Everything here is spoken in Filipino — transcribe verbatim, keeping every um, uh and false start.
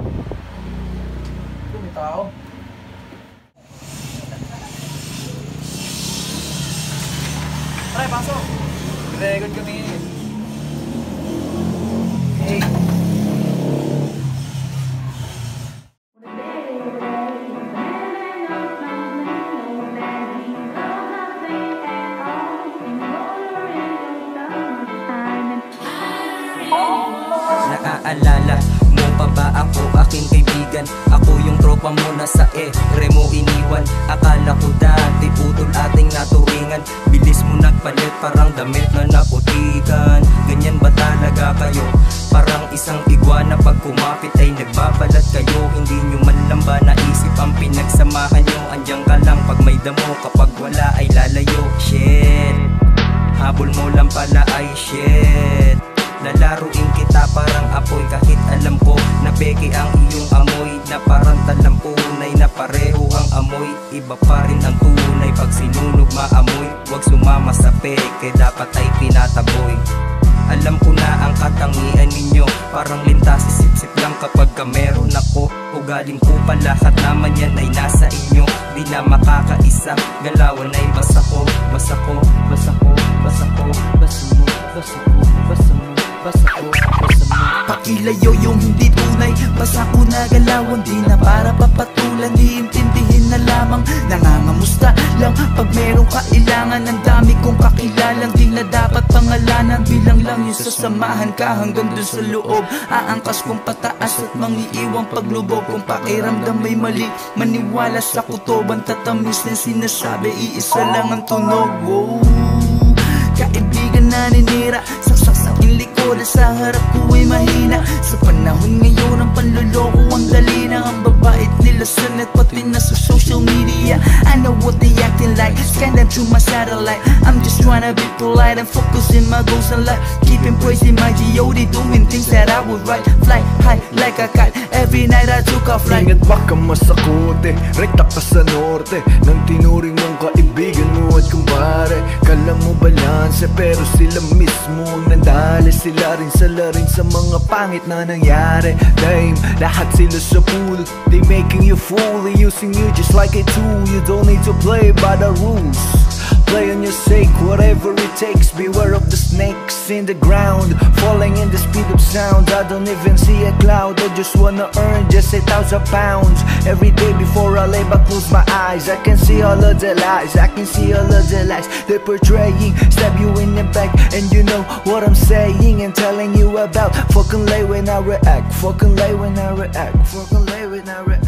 May tao. Pre, pasok! Record kami. Hey! Naaalala mo pa ba ako, aking kaibigan? Ako yung tropa mo na sa ere mo iniwan. Akala ko dati putol ating naturingan. Bilis mo nagpalit parang damit na naputikan. Ganyan ba talaga kayo? Parang isang iguana pag kumapit ay nagbabalat kayo. Hindi nyo man lang ba naisip ang pinagsamahan nyo? Andiyan ka lang pag may damo, kapag wala ay lalayo. Shit, habol mo lang pala ay shit. Lalaruin kita parang apoy kahit alam ko na peke ang iyong amoy. Na parang talampunay na pareho ang amoy. Iba pa rin ang tunay pag sinunog maamoy. Huwag sumama sa peke, dapat ay pinataboy. Alam ko na ang katangian ninyo, parang lintas sisip-sip lang kapag ka meron ako. Ugaling ko pa lahat naman yan ay nasa inyo. Di na makakaisa, galawan ay basa ko. Basa ko, basa ko, basa ko, basa mo, basa ko, basa mo, basa ko, basa mo. Pakilayo yung hindi tunay, basa ko na galawan. Di na para papatulan, iintindihin na lamang. Nangangamusta lang pag merong kailangan. Ang dami kong kakilalang di na dapat pangalanan. Bilang lang yung sasamahan ka hanggang dun sa loob. Aangkas kong pataas at mangiiwang paglubog. Kung pakiramdam may mali, maniwala sa kutoban. Tatamis ng sinasabi, iisa lang ang tunog. Wow. Kaibigan na ninira, saksak sa aking likod at sa harap ko ay mahina. Sa panahon ngayon ang panloloko ang dali na. Ang babait nila sa net pati na sa social media. I know what they acting like, scan them through my satellite. I'm just trying to be polite and focusing my goals in life. Keeping praising my G O D, doing things that I would write. Fly high like a kite, every night I took a flight. Ingat baka masakote, rekta ka sa norte ng tinuring mong kaibigan mo at kumpare. Kala mo balanse pero sila mismo nandali. Sila rin sala rin sa mga pangit na nangyari. Dame, lahat sila sa pool. They making you fool, they using you just like a tool. You don't need to play by the rules. Play on your sake, whatever it takes. Beware of the snakes in the ground, falling in the speed of sound. I don't even see a cloud, I just wanna earn just a thousand pounds. Every day before I lay back, close my eyes, I can see all of the lies, I can see all of the lies they're portraying. Stab you in the back, and you know what I'm saying and telling you about. Fucking lay when I react, fucking lay when I react, fucking lay when I react.